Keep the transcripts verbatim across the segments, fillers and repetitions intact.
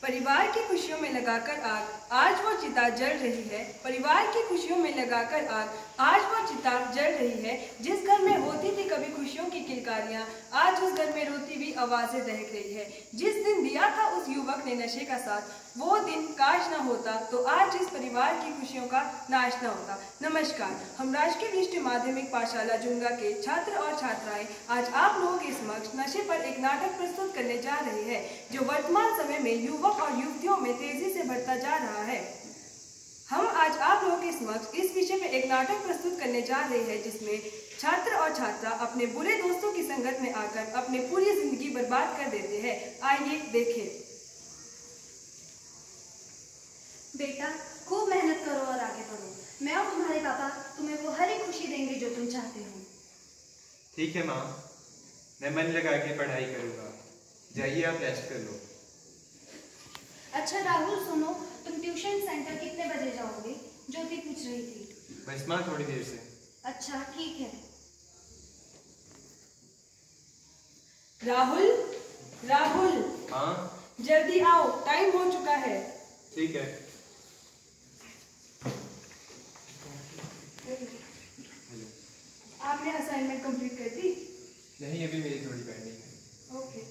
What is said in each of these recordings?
परिवार की खुशियों में लगाकर आग, आज वो चिता जल रही है। परिवार की खुशियों में लगाकर आग, आज वो चिता जल रही है। जिस घर में होती थी कभी खुशियों की किलकारियां, आज उस घर में रोती हुई आवाजें दहक रही है। जिस दिन दिया था उस युवक ने नशे का साथ, वो दिन काश न होता तो आज इस परिवार की खुशियों का नाश न होता। नमस्कार, हम राजकीय वरिष्ठ माध्यमिक पाठशाला जुंगा के छात्र और छात्राएं आज आप लोगों के समक्ष नशे पर एक नाटक प्रस्तुत करने जा रहे हैं, जो वर्तमान समय में युवक और युवतियों में तेजी से बढ़ता जा रहा है। हम आज आप लोगों के समक्ष इस विषय में एक नाटक प्रस्तुत करने जा रहे हैं, जिसमें छात्र और छात्रा अपने बुरे दोस्तों की संगत में आकर अपनी पूरी जिंदगी बर्बाद कर देते हैं। आइए देखें। बेटा, खूब मेहनत करो और आगे बढ़ो। मैं और तुम्हारे पापा तुम्हें वो हर एक खुशी देंगे जो तुम चाहते हो। ठीक है माँ, मैं मन लगा के पढ़ाई करूँगा। जाइए आप रेस्ट कर लो। अच्छा राहुल, सुनो, तुम ट्यूशन सेंटर कितने बजे जाओगे? ज्योति पूछ रही थी। बस माँ, थोड़ी देर से। अच्छा ठीक है। राहुल, राहुल, हाँ जल्दी आओ, टाइम हो चुका है। ठीक है। आपने असाइनमेंट कंप्लीट कर दी? नहीं, अभी मेरी थोड़ी पेंडिंग है। ओके।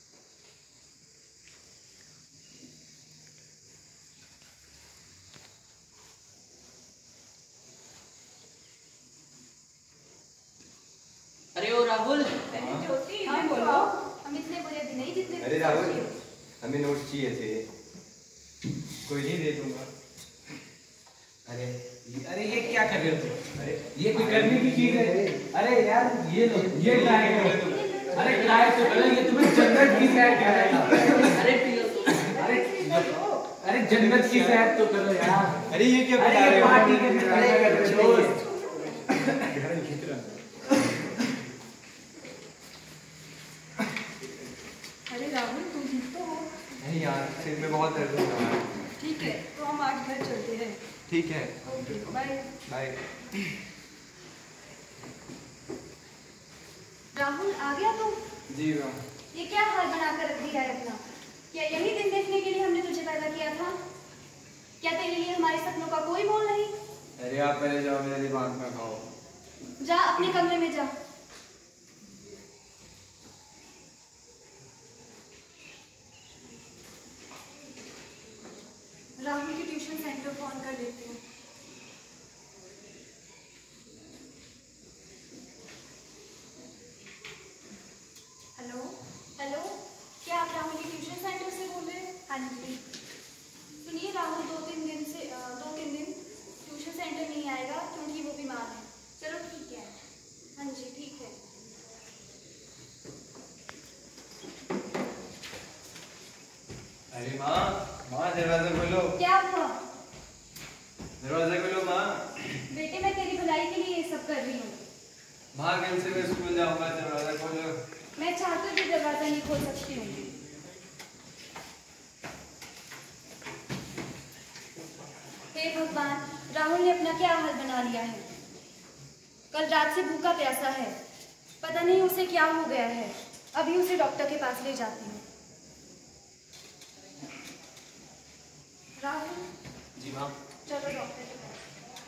अरे ओ राहुल, ज्योति, हाँ बोलो। हम इतने बुरे भी नहीं जितने अरे राहुल, हमें नोट्स चाहिए थे। कोई नहीं, दे दूंगा। अरे अरे ये क्या कर रहे हो तुम? अरे ये कोई करने की चीज है? अरे यार ये लो, ये ट्राई करो। अरे ट्राई तो करो, ये तुम्हें जन्नत की सैर कराएगा। अरे पियो तुम। अरे अरे जन्नत की सैर तो करो यार। अरे ये क्या अरे बता रहे ये हो? पार्टी के अरे दोस्त। अरे राहुल, तुम ठीक तो हो? नहीं यार, सिर में बहुत दर्द हो रहा है। ठीक है, तो हम आज घर चलते हैं। ठीक है, ओके, बाय। बाय। राहुल, आ गया तुम? जी माँ। ये क्या हाल बना कर रख दिया है अपना? क्या यही दिन देखने के लिए हमने तुझे पैदा किया था? क्या तेरे लिए हमारे सपनों का कोई मोल नहीं? अरे आप पहले जाओ, मेरा दिमाग ना खाओ। जा अपने कमरे में जा। राहुल की ट्यूशन सेंटर फोन कर देती हूँ। हेलो हेलो, क्या आप राहुल की ट्यूशन सेंटर से बोल रहे हैं? हाँ जी। सुनिए, राहुल दो तीन दिन से अ, दो तीन दिन ट्यूशन सेंटर नहीं आएगा क्योंकि वो बीमार है। चलो ठीक है। हाँ जी ठीक है। अरे माँ, माँ दरवाजा खोलो। क्या हुआ? दरवाजा खोलो माँ। बेटे, मैं तेरी भलाई के लिए ये सब कर रही हूँ। माँ, कल से मैं स्कूल जाऊंगा, दरवाजा खोलो। मैं चाहकर भी दरवाजा नहीं खोल सकती हूँ। हे भगवान, राहुल ने अपना क्या हाल बना लिया है। कल रात से भूखा प्यासा है, पता नहीं उसे क्या हो गया है। अभी उसे डॉक्टर के पास ले जाती हूँ। राहुल, जी माँ। चलो डॉक्टर के पास।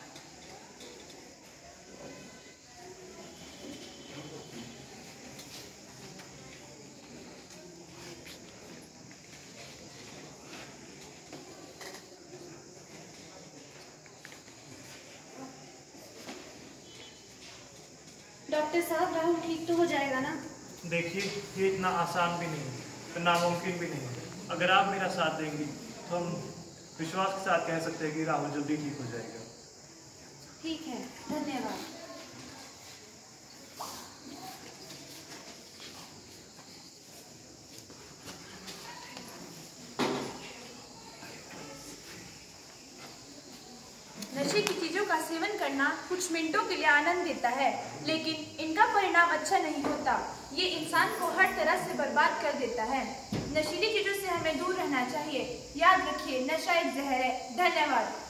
डॉक्टर साहब, राहुल ठीक तो हो जाएगा ना? देखिए, ये इतना आसान भी नहीं है, तो नामुमकिन भी नहीं है। अगर आप मेरा साथ देंगी तो हम विश्वास के साथ कह सकते हैं कि राहुल जल्दी ठीक हो जाएगा। ठीक है, धन्यवाद। नशे की चीजों का सेवन करना कुछ मिनटों के लिए आनंद देता है, लेकिन इनका परिणाम अच्छा नहीं होता। ये इंसान को हर तरह से बर्बाद कर देता है। नशीली चीजों से हमें दूर रहना चाहिए। याद रखिए, नशा एक जहर है। धन्यवाद।